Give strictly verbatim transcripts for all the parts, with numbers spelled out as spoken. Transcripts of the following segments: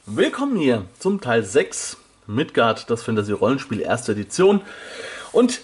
Willkommen hier zum Teil sechs Midgard, das Fantasy-Rollenspiel, erste Edition. Und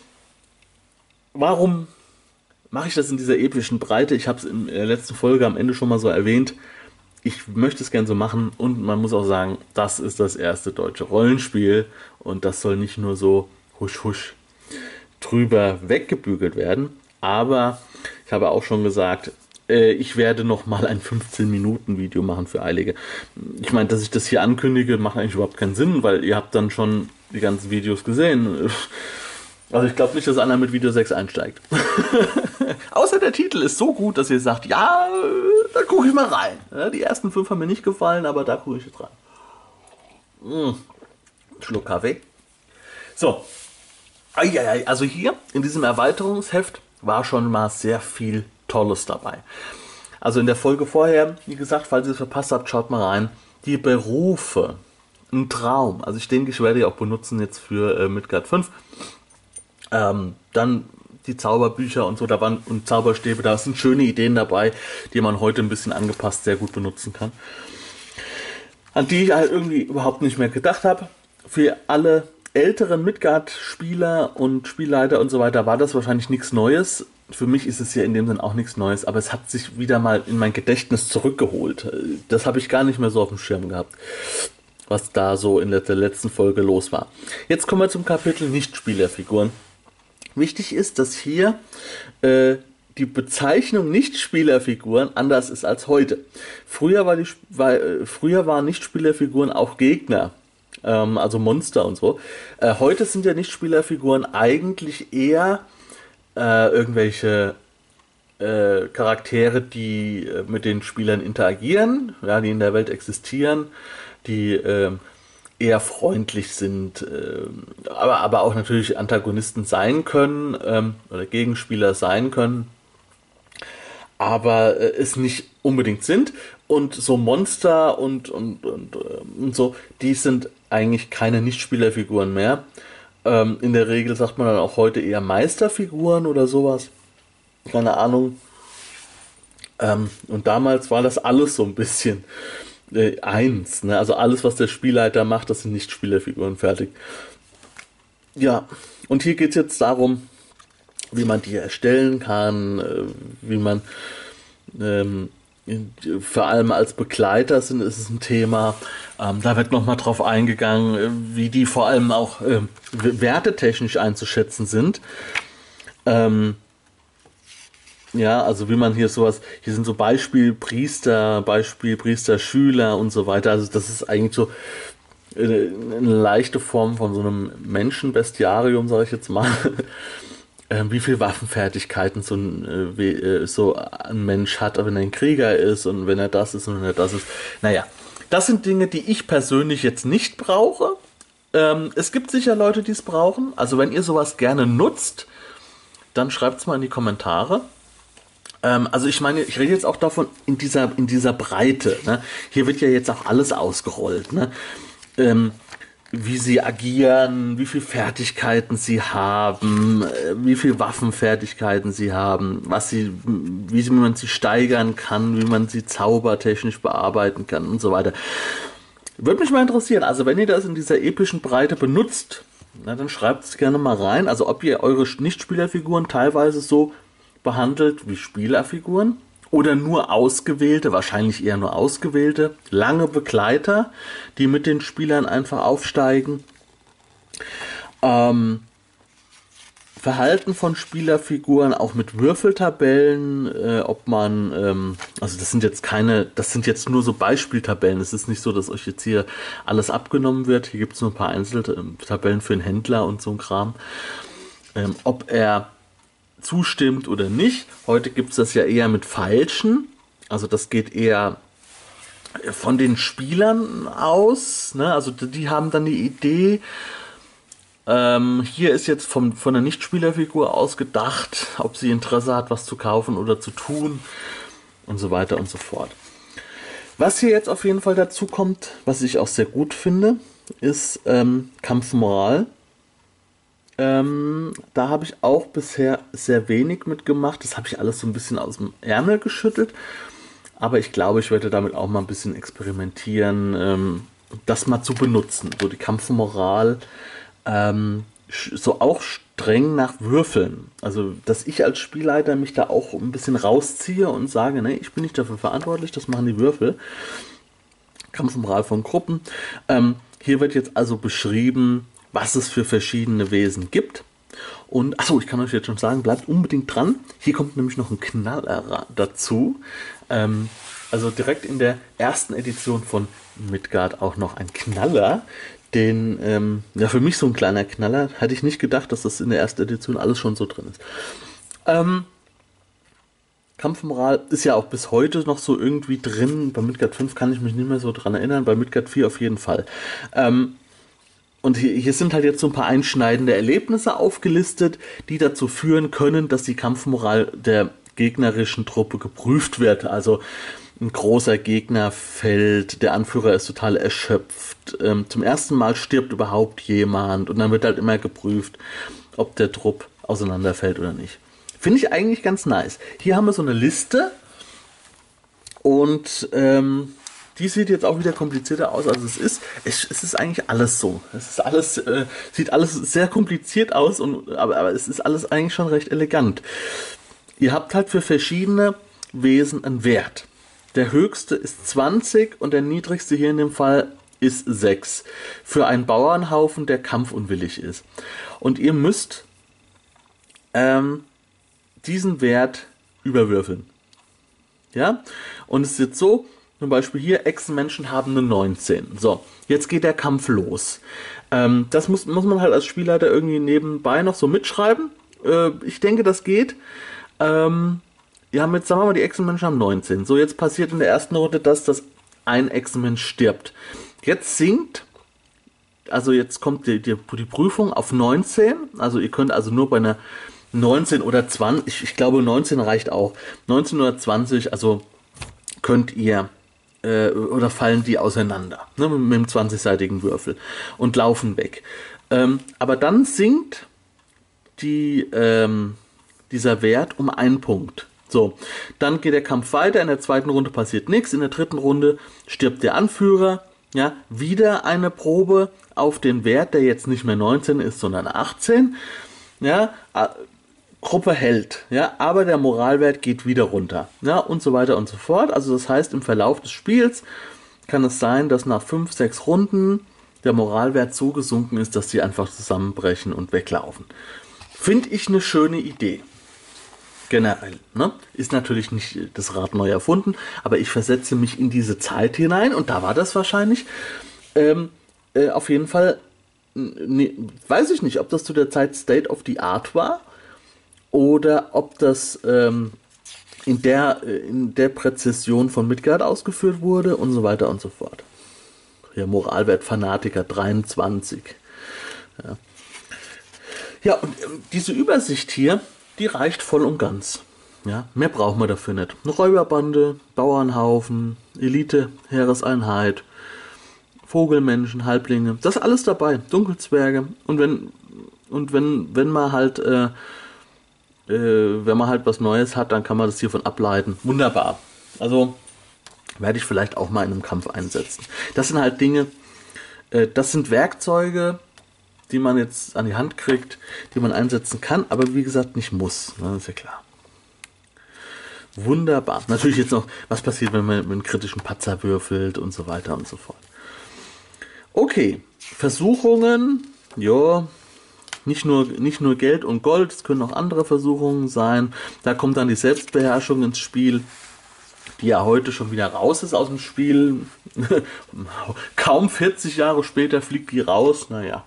warum mache ich das in dieser epischen Breite? Ich habe es in der letzten Folge am Ende schon mal so erwähnt. Ich möchte es gern so machen und man muss auch sagen, das ist das erste deutsche Rollenspiel und das soll nicht nur so husch husch drüber weggebügelt werden. Aber ich habe auch schon gesagt, ich werde noch mal ein fünfzehn Minuten Video machen für Eilige. Ich meine, dass ich das hier ankündige, macht eigentlich überhaupt keinen Sinn, weil ihr habt dann schon die ganzen Videos gesehen. Also ich glaube nicht, dass einer mit Video sechs einsteigt. Außer der Titel ist so gut, dass ihr sagt, ja, da gucke ich mal rein. Ja, die ersten fünf haben mir nicht gefallen, aber da gucke ich jetzt rein. Mmh. Schluck Kaffee. So. Also hier in diesem Erweiterungsheft war schon mal sehr viel Tolles dabei. Also in der Folge vorher, wie gesagt, falls ihr es verpasst habt, schaut mal rein. Die Berufe. Ein Traum. Also ich denke, ich werde die auch benutzen jetzt für äh, Midgard fünf. Ähm, dann die Zauberbücher und so, da waren und Zauberstäbe, da sind schöne Ideen dabei, die man heute ein bisschen angepasst sehr gut benutzen kann. An die ich halt irgendwie überhaupt nicht mehr gedacht habe. Für alle älteren Midgard-Spieler und Spielleiter und so weiter war das wahrscheinlich nichts Neues. Für mich ist es ja in dem Sinne auch nichts Neues, aber es hat sich wieder mal in mein Gedächtnis zurückgeholt. Das habe ich gar nicht mehr so auf dem Schirm gehabt, was da so in der letzten Folge los war. Jetzt kommen wir zum Kapitel Nichtspielerfiguren. Wichtig ist, dass hier äh, die Bezeichnung Nichtspielerfiguren anders ist als heute. Früher, war die, war, äh, früher waren Nichtspielerfiguren auch Gegner, ähm, also Monster und so. Äh, heute sind ja Nichtspielerfiguren eigentlich eher äh, irgendwelche äh, Charaktere, die äh, mit den Spielern interagieren, ja, die in der Welt existieren, die äh, eher freundlich sind, äh, aber, aber auch natürlich Antagonisten sein können ähm, oder Gegenspieler sein können, aber äh, es nicht unbedingt sind. Und so Monster und, und, und, äh, und so, die sind eigentlich keine Nichtspielerfiguren mehr. Ähm, in der Regel sagt man dann auch heute eher Meisterfiguren oder sowas. Keine Ahnung. Ähm, und damals war das alles so ein bisschen äh, eins. Ne? Also alles, was der Spielleiter macht, das sind nicht Spielerfiguren, fertig. Ja, und hier geht es jetzt darum, wie man die erstellen kann, äh, wie man ähm, vor allem als Begleiter sind, ist es ein Thema. Ähm, da wird nochmal drauf eingegangen, wie die vor allem auch äh, wertetechnisch einzuschätzen sind. Ähm, ja, also wie man hier sowas, hier sind so Beispiel Priester, Beispiel Priester Schüler und so weiter. Also das ist eigentlich so eine, eine leichte Form von so einem Menschenbestiarium, sage ich jetzt mal. Wie viel Waffenfertigkeiten so ein, äh, so ein Mensch hat, wenn er ein Krieger ist und wenn er das ist und wenn er das ist. Naja, das sind Dinge, die ich persönlich jetzt nicht brauche. Ähm, es gibt sicher Leute, die es brauchen. Also wenn ihr sowas gerne nutzt, dann schreibt es mal in die Kommentare. Ähm, also ich meine, ich rede jetzt auch davon in dieser, in dieser Breite. Ne? Hier wird ja jetzt auch alles ausgerollt. Ne? Ähm, wie sie agieren, wie viel Fertigkeiten sie haben, wie viel Waffenfertigkeiten sie haben, was sie, wie man sie steigern kann, wie man sie zaubertechnisch bearbeiten kann und so weiter. Würde mich mal interessieren, also wenn ihr das in dieser epischen Breite benutzt, na, dann schreibt es gerne mal rein, also ob ihr eure Nichtspielerfiguren teilweise so behandelt wie Spielerfiguren oder nur ausgewählte, wahrscheinlich eher nur ausgewählte, lange Begleiter, die mit den Spielern einfach aufsteigen. Ähm, Verhalten von Spielerfiguren, auch mit Würfeltabellen, äh, ob man, ähm, also das sind jetzt keine, das sind jetzt nur so Beispieltabellen. Es ist nicht so, dass euch jetzt hier alles abgenommen wird. Hier gibt es nur ein paar Einzeltabellen für den Händler und so ein Kram. Ähm, ob er zustimmt oder nicht. Heute gibt es das ja eher mit Feilschen. Also das geht eher von den Spielern aus. Ne? Also die haben dann die Idee. Ähm, hier ist jetzt vom, von der Nichtspielerfigur ausgedacht, ob sie Interesse hat, was zu kaufen oder zu tun und so weiter und so fort. Was hier jetzt auf jeden Fall dazu kommt, was ich auch sehr gut finde, ist ähm, Kampfmoral. Ähm, da habe ich auch bisher sehr wenig mitgemacht. Das habe ich alles so ein bisschen aus dem Ärmel geschüttelt. Aber ich glaube, ich werde damit auch mal ein bisschen experimentieren. Ähm, das mal zu benutzen. So die Kampfmoral, ähm, so auch streng nach Würfeln. Also, dass ich als Spielleiter mich da auch ein bisschen rausziehe und sage, ne, ich bin nicht dafür verantwortlich, das machen die Würfel. Kampfmoral von Gruppen. Ähm, hier wird jetzt also beschrieben, was es für verschiedene Wesen gibt. Und, achso, ich kann euch jetzt schon sagen, bleibt unbedingt dran. Hier kommt nämlich noch ein Knaller dazu. Ähm, also direkt in der ersten Edition von Midgard auch noch ein Knaller. Den, ähm, ja, für mich so ein kleiner Knaller. Hatte ich nicht gedacht, dass das in der ersten Edition alles schon so drin ist. Ähm, Kampfmoral ist ja auch bis heute noch so irgendwie drin. Bei Midgard fünf kann ich mich nicht mehr so dran erinnern. Bei Midgard vier auf jeden Fall. Ähm, Und hier, hier sind halt jetzt so ein paar einschneidende Erlebnisse aufgelistet, die dazu führen können, dass die Kampfmoral der gegnerischen Truppe geprüft wird. Also ein großer Gegner fällt, der Anführer ist total erschöpft. Ähm, zum ersten Mal stirbt überhaupt jemand und dann wird halt immer geprüft, ob der Trupp auseinanderfällt oder nicht. Finde ich eigentlich ganz nice. Hier haben wir so eine Liste und ähm, die sieht jetzt auch wieder komplizierter aus, als es ist. Es, es ist eigentlich alles so. Es ist alles, äh, sieht alles sehr kompliziert aus, und, aber, aber es ist alles eigentlich schon recht elegant. Ihr habt halt für verschiedene Wesen einen Wert. Der höchste ist zwanzig und der niedrigste hier in dem Fall ist sechs. Für einen Bauernhaufen, der kampfunwillig ist. Und ihr müsst ähm, diesen Wert überwürfeln. Ja? Und es ist jetzt so, zum Beispiel hier, Echsenmenschen haben eine neunzehn. So, jetzt geht der Kampf los. Ähm, das muss, muss man halt als Spielleiter irgendwie nebenbei noch so mitschreiben. Äh, ich denke, das geht. Ähm, wir haben jetzt, sagen wir mal, die Echsenmenschen haben neunzehn. So, jetzt passiert in der ersten Runde das, dass ein Echsenmensch stirbt. Jetzt sinkt, also jetzt kommt die, die, die Prüfung auf neunzehn. Also ihr könnt also nur bei einer neunzehn oder zwanzig, ich, ich glaube neunzehn reicht auch. neunzehn oder zwanzig, also könnt ihr äh, oder fallen die auseinander, ne, mit, mit dem zwanzig-seitigen Würfel und laufen weg. Ähm, aber dann sinkt die, ähm, dieser Wert um einen Punkt. So, dann geht der Kampf weiter, in der zweiten Runde passiert nichts, in der dritten Runde stirbt der Anführer, ja, wieder eine Probe auf den Wert, der jetzt nicht mehr neunzehn ist, sondern achtzehn, ja, Gruppe hält, ja, aber der Moralwert geht wieder runter, ja, und so weiter und so fort. Also das heißt, im Verlauf des Spiels kann es sein, dass nach fünf, sechs Runden der Moralwert so gesunken ist, dass sie einfach zusammenbrechen und weglaufen. Finde ich eine schöne Idee. Generell, ne? Ist natürlich nicht das Rad neu erfunden, aber ich versetze mich in diese Zeit hinein und da war das wahrscheinlich ähm, äh, auf jeden Fall, ne, weiß ich nicht, ob das zu der Zeit State of the Art war oder ob das ähm, in, der, in der Präzision von Midgard ausgeführt wurde und so weiter und so fort. Ja, Moralwert Fanatiker dreiundzwanzig. Ja, ja und ähm, diese Übersicht hier, die reicht voll und ganz. Ja, mehr brauchen wir dafür nicht. Eine Räuberbande, Bauernhaufen, Elite, Heereseinheit, Vogelmenschen, Halblinge, das ist alles dabei. Dunkelzwerge. Und wenn, und wenn, wenn man halt, äh, äh, wenn man halt was Neues hat, dann kann man das hiervon ableiten. Wunderbar. Also werde ich vielleicht auch mal in einem Kampf einsetzen. Das sind halt Dinge, äh, das sind Werkzeuge, die man jetzt an die Hand kriegt, die man einsetzen kann, aber wie gesagt nicht muss. Das ist ja klar. Wunderbar. Natürlich jetzt noch, was passiert, wenn man mit einem kritischen Patzer würfelt und so weiter und so fort. Okay, Versuchungen, ja, nicht nur, nicht nur Geld und Gold, es können auch andere Versuchungen sein. Da kommt dann die Selbstbeherrschung ins Spiel, die ja heute schon wieder raus ist aus dem Spiel. Kaum vierzig Jahre später fliegt die raus, naja.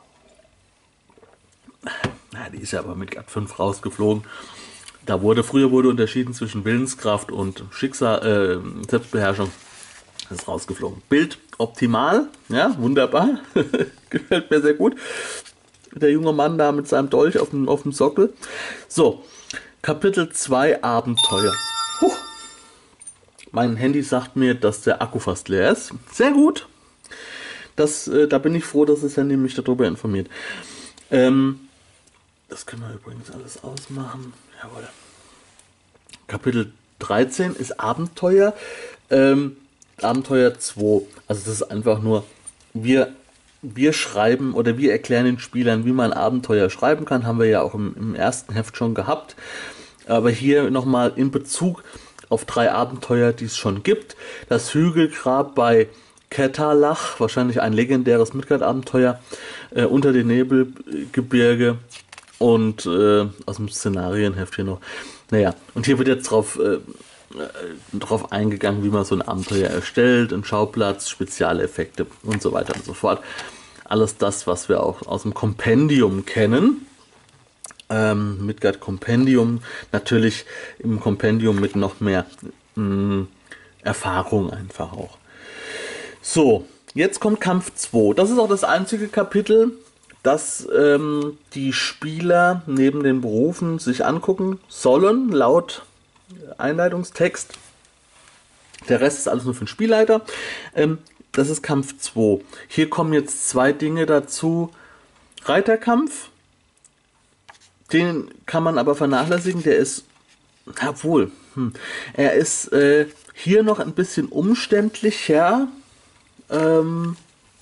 Na, die ist ja aber mit Midgard fünf rausgeflogen. Da wurde, früher wurde unterschieden zwischen Willenskraft und Schicksal, äh, Selbstbeherrschung. Das ist rausgeflogen. Bild optimal, ja, wunderbar. Gefällt mir sehr gut. Der junge Mann da mit seinem Dolch auf dem, auf dem Sockel. So, Kapitel zwei Abenteuer. Huch. Mein Handy sagt mir, dass der Akku fast leer ist. Sehr gut. Das, äh, da bin ich froh, dass das Handy mich darüber informiert. Ähm, Das können wir übrigens alles ausmachen. Jawohl. Kapitel dreizehn ist Abenteuer. Ähm, Abenteuer zwei. Also das ist einfach nur wir, wir schreiben oder wir erklären den Spielern, wie man Abenteuer schreiben kann. Haben wir ja auch im, im ersten Heft schon gehabt. Aber hier nochmal in Bezug auf drei Abenteuer, die es schon gibt. Das Hügelgrab bei Ketterlach, wahrscheinlich ein legendäres Midgard-Abenteuer, äh, unter den Nebelgebirge und äh, aus dem Szenarienheft hier noch. Naja, und hier wird jetzt drauf, äh, drauf eingegangen, wie man so ein Abenteuer erstellt, einen Schauplatz, Spezialeffekte und so weiter und so fort. Alles das, was wir auch aus dem Kompendium kennen. Ähm, Midgard Kompendium, natürlich im Kompendium mit noch mehr mh, Erfahrung einfach auch. So, jetzt kommt Kampf zwei. Das ist auch das einzige Kapitel, das ähm, die Spieler neben den Berufen sich angucken sollen, laut Einleitungstext. Der Rest ist alles nur für den Spielleiter. Ähm, das ist Kampf zwei. Hier kommen jetzt zwei Dinge dazu. Reiterkampf, den kann man aber vernachlässigen, der ist, obwohl, hm, er ist äh, hier noch ein bisschen umständlicher. Ähm,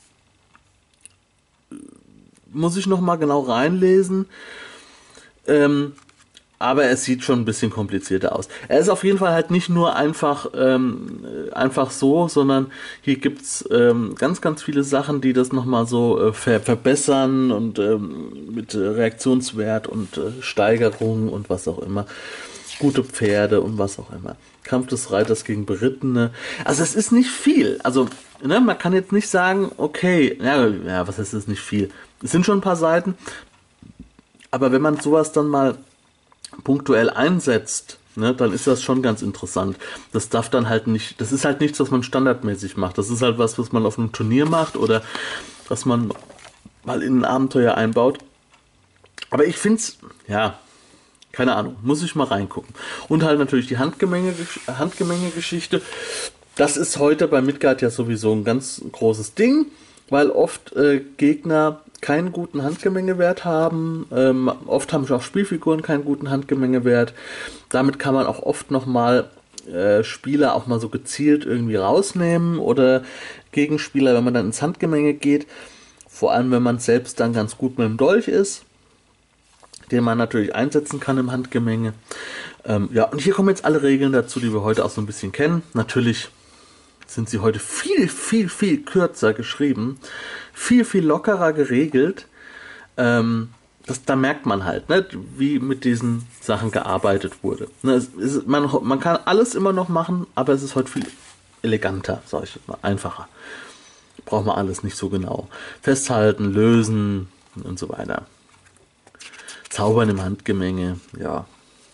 muss ich noch mal genau reinlesen. Ähm, aber es sieht schon ein bisschen komplizierter aus. Er ist auf jeden Fall halt nicht nur einfach, ähm, einfach so, sondern hier gibt es ähm, ganz, ganz viele Sachen, die das nochmal so äh, ver verbessern und ähm, mit äh, Reaktionswert und äh, Steigerung und was auch immer. Gute Pferde und was auch immer. Kampf des Reiters gegen Berittene. Also es ist nicht viel. Also ne, man kann jetzt nicht sagen, okay, ja, ja, was heißt das nicht viel? Es sind schon ein paar Seiten, aber wenn man sowas dann mal punktuell einsetzt, ne, dann ist das schon ganz interessant. Das darf dann halt nicht, das ist halt nichts, was man standardmäßig macht. Das ist halt was, was man auf einem Turnier macht oder was man mal in ein Abenteuer einbaut. Aber ich finde es, ja, keine Ahnung, muss ich mal reingucken. Und halt natürlich die Handgemenge, Handgemenge-Geschichte. Das ist heute bei Midgard ja sowieso ein ganz großes Ding, weil oft äh, Gegner keinen guten Handgemengewert haben. Ähm, oft haben auch Spielfiguren keinen guten Handgemengewert. Damit kann man auch oft nochmal äh, Spieler auch mal so gezielt irgendwie rausnehmen oder Gegenspieler, wenn man dann ins Handgemenge geht. Vor allem, wenn man selbst dann ganz gut mit dem Dolch ist, den man natürlich einsetzen kann im Handgemenge. Ähm, ja, und hier kommen jetzt alle Regeln dazu, die wir heute auch so ein bisschen kennen. Natürlich sind sie heute viel, viel, viel kürzer geschrieben, viel, viel lockerer geregelt. Ähm, das, da merkt man halt, ne, wie mit diesen Sachen gearbeitet wurde. Ne, es ist, man, man kann alles immer noch machen, aber es ist heute viel eleganter, sage ich mal, einfacher. Braucht man alles nicht so genau. Festhalten, lösen und so weiter. Zaubern im Handgemenge, ja.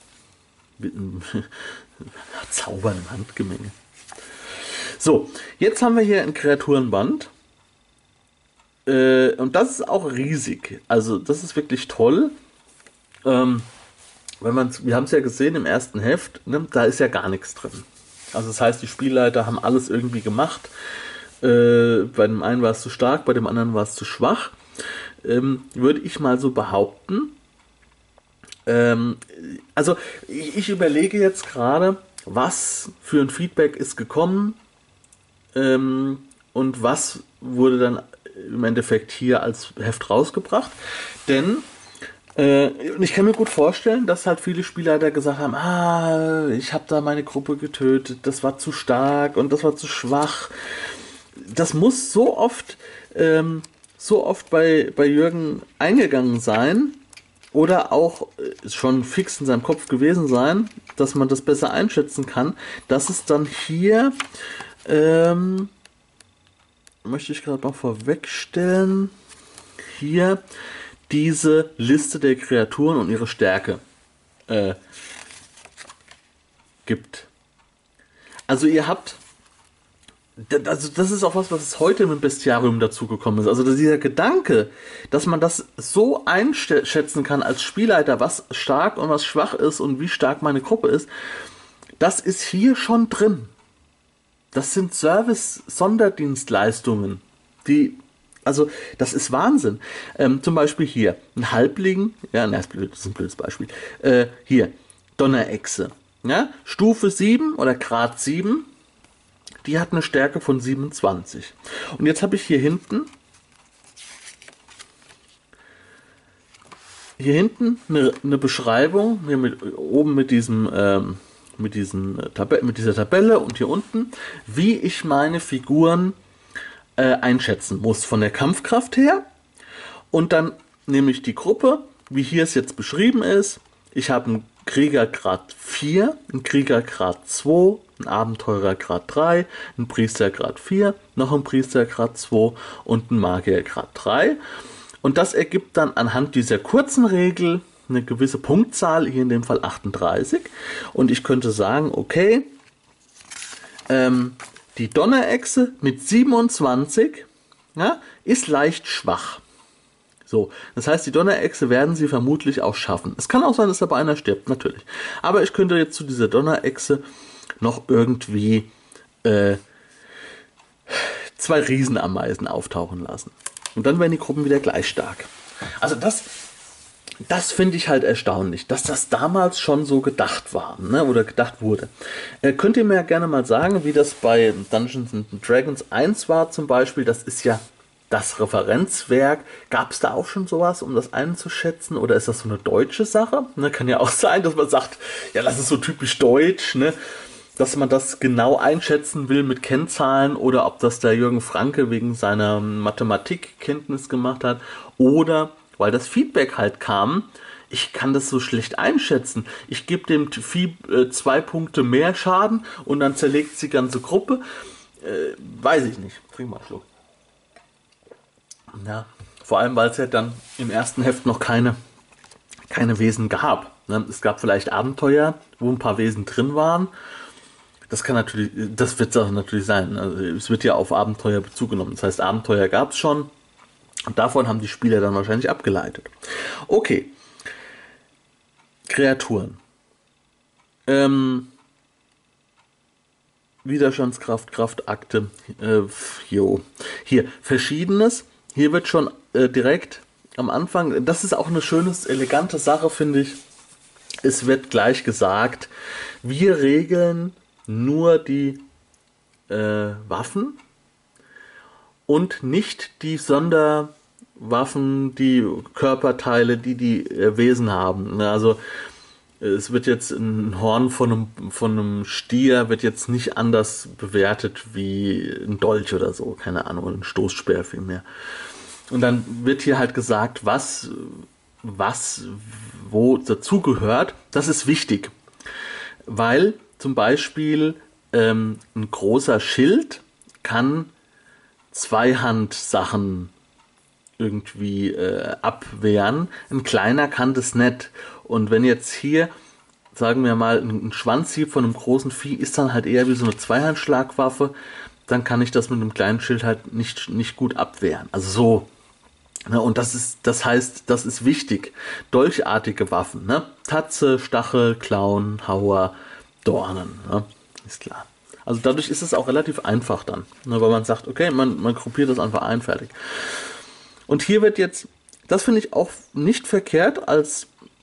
Zaubern im Handgemenge. So, jetzt haben wir hier ein Kreaturenband. Äh, und das ist auch riesig. Also, das ist wirklich toll. Ähm, wenn man's, wir haben es ja gesehen im ersten Heft, ne, da ist ja gar nichts drin. Also, das heißt, die Spielleiter haben alles irgendwie gemacht. Äh, bei dem einen war es zu stark, bei dem anderen war es zu schwach. Ähm, würde ich mal so behaupten. Ähm, also, ich, ich überlege jetzt gerade, was für ein Feedback ist gekommen. Ähm, und was wurde dann im Endeffekt hier als Heft rausgebracht. Denn äh, und ich kann mir gut vorstellen, dass halt viele Spielleiter gesagt haben, ah, ich habe da meine Gruppe getötet, das war zu stark und das war zu schwach. Das muss so oft ähm, so oft bei, bei Jürgen eingegangen sein oder auch äh, schon fix in seinem Kopf gewesen sein, dass man das besser einschätzen kann, dass es dann hier Ähm, möchte ich gerade mal vorwegstellen, hier diese Liste der Kreaturen und ihre Stärke äh, gibt. Also ihr habt, also das ist auch was, was heute mit Bestiarium dazugekommen ist. Also dieser Gedanke, dass man das so einschätzen kann als Spielleiter, was stark und was schwach ist und wie stark meine Gruppe ist, das ist hier schon drin. Das sind Service-Sonderdienstleistungen, die, also das ist Wahnsinn. Ähm, zum Beispiel hier, ein Halbling, ja, das ist ein blödes Beispiel, äh, hier, Donnerechse, ja, Stufe sieben oder Grad sieben, die hat eine Stärke von siebenundzwanzig. Und jetzt habe ich hier hinten hier hinten eine, eine Beschreibung, hier mit, oben mit diesem ähm, mit, diesen, Tab- mit dieser Tabelle und hier unten, wie ich meine Figuren äh, einschätzen muss von der Kampfkraft her. Und dann nehme ich die Gruppe, wie hier es jetzt beschrieben ist. Ich habe einen Krieger Grad vier, einen Krieger Grad zwei, einen Abenteurer Grad drei, einen Priester Grad vier, noch einen Priester Grad zwei und einen Magier Grad drei. Und das ergibt dann anhand dieser kurzen Regel eine gewisse Punktzahl, hier in dem Fall achtunddreißig. Und ich könnte sagen, okay, ähm, die Donnerechse mit siebenundzwanzig, ja, ist leicht schwach. So, das heißt, die Donnerechse werden sie vermutlich auch schaffen. Es kann auch sein, dass dabei einer stirbt, natürlich. Aber ich könnte jetzt zu dieser Donnerechse noch irgendwie äh, zwei Riesenameisen auftauchen lassen. Und dann werden die Gruppen wieder gleich stark. Also das, das finde ich halt erstaunlich, dass das damals schon so gedacht war, ne, oder gedacht wurde. Äh, könnt ihr mir ja gerne mal sagen, wie das bei Dungeons and Dragons eins war zum Beispiel. Das ist ja das Referenzwerk. Gab es da auch schon sowas, um das einzuschätzen? Oder ist das so eine deutsche Sache? Ne, kann ja auch sein, dass man sagt, ja, das ist so typisch deutsch, ne? Dass man das genau einschätzen will mit Kennzahlen, oder ob das der Jürgen Franke wegen seiner Mathematikkenntnis gemacht hat, oder weil das Feedback halt kam, ich kann das so schlecht einschätzen. Ich gebe dem Vieh äh, zwei Punkte mehr Schaden und dann zerlegt es die ganze Gruppe. Äh, weiß ich nicht. Trink mal einen Schluck. Ja, vor allem, weil es ja dann im ersten Heft noch keine, keine Wesen gab. Ne? Es gab vielleicht Abenteuer, wo ein paar Wesen drin waren. Das kann natürlich, das wird es natürlich sein. Also es wird ja auf Abenteuer Bezug genommen. Das heißt, Abenteuer gab es schon. Und davon haben die Spieler dann wahrscheinlich abgeleitet. Okay. Kreaturen. Ähm, Widerstandskraft, Kraftakte. Äh, jo. Hier, Verschiedenes. Hier wird schon äh, direkt am Anfang, das ist auch eine schöne, elegante Sache, finde ich. Es wird gleich gesagt, wir regeln nur die äh, Waffen und nicht die Sonderwaffen, die Körperteile, die die äh, Wesen haben. Also es wird jetzt ein Horn von einem, von einem Stier wird jetzt nicht anders bewertet wie ein Dolch oder so, keine Ahnung, ein Stoßspeer vielmehr. Und dann wird hier halt gesagt, was, was wo dazugehört. Das ist wichtig, weil zum Beispiel ähm, ein großer Schild kann Zweihand-Sachen irgendwie äh, abwehren. Ein kleiner kann das nicht. Und wenn jetzt hier, sagen wir mal, ein Schwanzhieb von einem großen Vieh ist dann halt eher wie so eine Zweihandschlagwaffe, dann kann ich das mit einem kleinen Schild halt nicht, nicht gut abwehren. Also so. Ne, und das ist, das heißt, das ist wichtig. Dolchartige Waffen, ne? Tatze, Stachel, Klauen, Hauer, Dornen, ne? Ist klar. Also dadurch ist es auch relativ einfach dann, ne? Weil man sagt, okay, man, man gruppiert das einfach ein, fertig. Und hier wird jetzt, das finde ich auch nicht verkehrt, als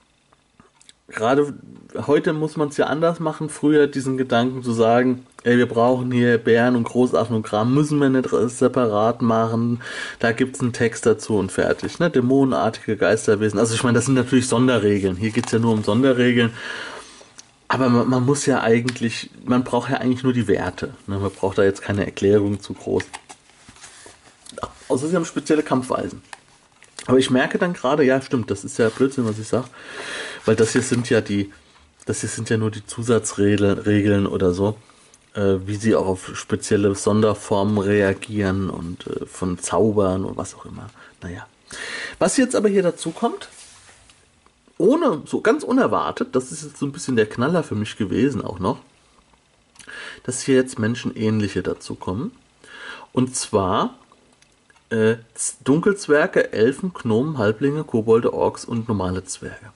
gerade heute muss man es ja anders machen, früher diesen Gedanken zu sagen, ey, wir brauchen hier Bären und Großaffen und Kram, müssen wir nicht separat machen, da gibt es einen Text dazu und fertig, ne? Dämonenartige Geisterwesen, also ich meine, das sind natürlich Sonderregeln, hier geht es ja nur um Sonderregeln, aber man, man muss ja eigentlich, man braucht ja eigentlich nur die Werte, ne? Man braucht da jetzt keine Erklärung zu groß. Außer sie haben spezielle Kampfweisen. Aber ich merke dann gerade, ja stimmt, das ist ja Blödsinn, was ich sage, weil das hier sind ja die, das hier sind ja nur die Zusatzregeln Regeln oder so, äh, wie sie auch auf spezielle Sonderformen reagieren und äh, von Zaubern und was auch immer. Naja. Was jetzt aber hier dazu kommt, ohne, so ganz unerwartet, das ist jetzt so ein bisschen der Knaller für mich gewesen auch noch, dass hier jetzt Menschenähnliche dazu kommen. Und zwar Äh, Dunkelzwerge, Elfen, Gnomen, Halblinge, Kobolde, Orks und normale Zwerge.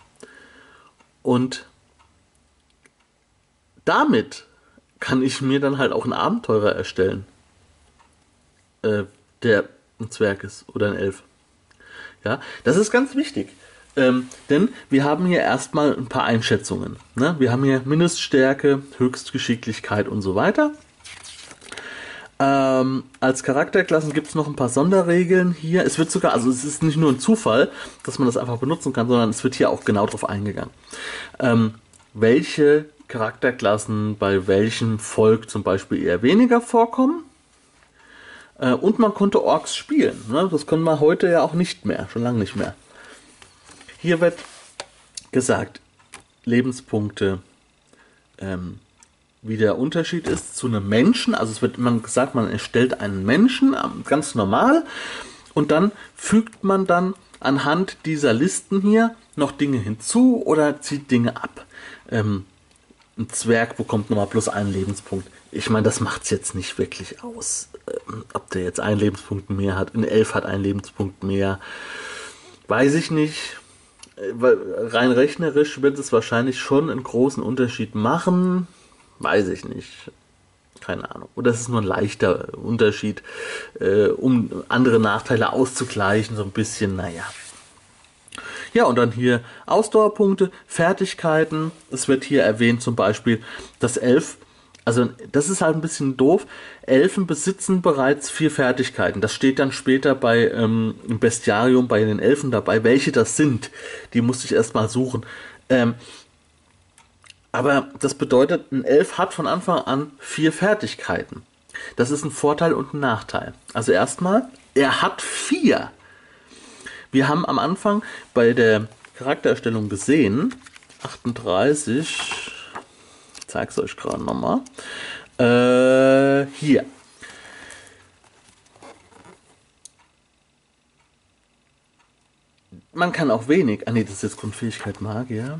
Und damit kann ich mir dann halt auch einen Abenteurer erstellen, äh, der ein Zwerg ist oder ein Elf. Ja, das ist ganz wichtig. Ähm, denn wir haben hier erstmal ein paar Einschätzungen. Ne? Wir haben hier Mindeststärke, Höchstgeschicklichkeit und so weiter. Ähm, als Charakterklassen gibt es noch ein paar Sonderregeln hier. Es wird sogar, also es ist nicht nur ein Zufall, dass man das einfach benutzen kann, sondern es wird hier auch genau drauf eingegangen. Ähm, welche Charakterklassen bei welchem Volk zum Beispiel eher weniger vorkommen. Äh, und man konnte Orks spielen. Ne? Das können wir heute ja auch nicht mehr, schon lange nicht mehr. Hier wird gesagt, Lebenspunkte, ähm, wie der Unterschied ist zu einem Menschen. Also es wird immer gesagt, man erstellt einen Menschen, ganz normal, und dann fügt man dann anhand dieser Listen hier noch Dinge hinzu oder zieht Dinge ab. Ähm, ein Zwerg bekommt nochmal plus einen Lebenspunkt. Ich meine, das macht es jetzt nicht wirklich aus, ähm, ob der jetzt einen Lebenspunkt mehr hat. Ein Elf hat einen Lebenspunkt mehr. Weiß ich nicht. Weil rein rechnerisch wird es wahrscheinlich schon einen großen Unterschied machen. Weiß ich nicht. Keine Ahnung. Oder es ist nur ein leichter Unterschied, äh, um andere Nachteile auszugleichen, so ein bisschen, naja. Ja, und dann hier Ausdauerpunkte, Fertigkeiten. Es wird hier erwähnt zum Beispiel, dass Elf, also das ist halt ein bisschen doof, Elfen besitzen bereits vier Fertigkeiten. Das steht dann später bei ähm, im Bestiarium bei den Elfen dabei. Welche das sind, die musste ich erstmal suchen. Ähm, aber das bedeutet, ein Elf hat von Anfang an vier Fertigkeiten. Das ist ein Vorteil und ein Nachteil. Also erstmal, er hat vier. Wir haben am Anfang bei der Charaktererstellung gesehen, achtunddreißig, ich zeige es euch gerade nochmal, äh, hier. Man kann auch wenig, ah ne, das ist jetzt Grundfähigkeit Magier.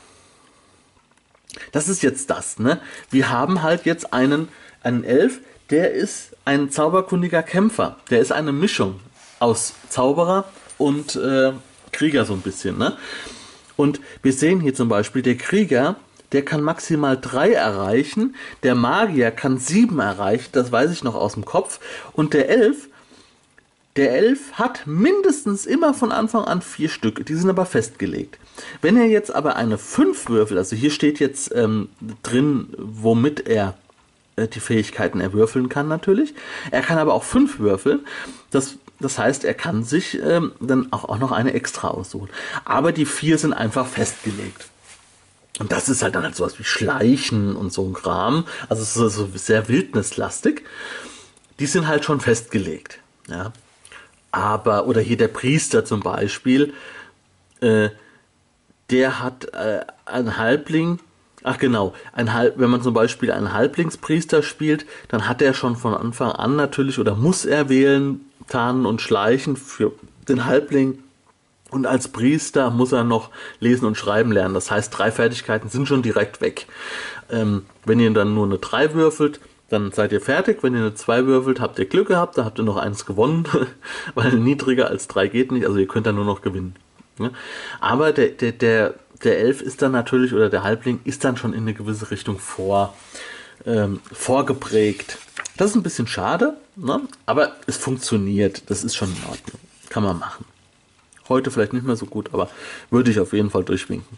Das ist jetzt das, ne? Wir haben halt jetzt einen, einen Elf, der ist ein zauberkundiger Kämpfer. Der ist eine Mischung aus Zauberer und äh, Krieger so ein bisschen, ne? Und wir sehen hier zum Beispiel, der Krieger, der kann maximal drei erreichen, der Magier kann sieben erreichen, das weiß ich noch aus dem Kopf, und der Elf, der Elf hat mindestens immer von Anfang an vier Stück, die sind aber festgelegt. Wenn er jetzt aber eine fünf würfelt, also hier steht jetzt ähm, drin, womit er äh, die Fähigkeiten erwürfeln kann natürlich, er kann aber auch fünf würfeln, das Das heißt, er kann sich ähm, dann auch, auch noch eine extra aussuchen. Aber die vier sind einfach festgelegt. Und das ist halt dann halt sowas wie Schleichen und so ein Kram. Also es ist so sehr wildnislastig. Die sind halt schon festgelegt. Ja. Aber, oder hier der Priester zum Beispiel, äh, der hat äh, einen Halbling. Ach genau, ein Halb, wenn man zum Beispiel einen Halblingspriester spielt, dann hat er schon von Anfang an natürlich, oder muss er wählen, Tarnen und Schleichen für den Halbling. Und als Priester muss er noch lesen und schreiben lernen. Das heißt, drei Fertigkeiten sind schon direkt weg. Ähm, wenn ihr dann nur eine drei würfelt, dann seid ihr fertig. Wenn ihr eine zwei würfelt, habt ihr Glück gehabt, da habt ihr noch eins gewonnen, weil niedriger als drei geht nicht. Also ihr könnt dann nur noch gewinnen. Ja? Aber der, der, der, der Elf ist dann natürlich, oder der Halbling ist dann schon in eine gewisse Richtung vor, ähm, vorgeprägt. Das ist ein bisschen schade, ne? Aber es funktioniert. Das ist schon in Ordnung. Kann man machen. Heute vielleicht nicht mehr so gut, aber würde ich auf jeden Fall durchwinken.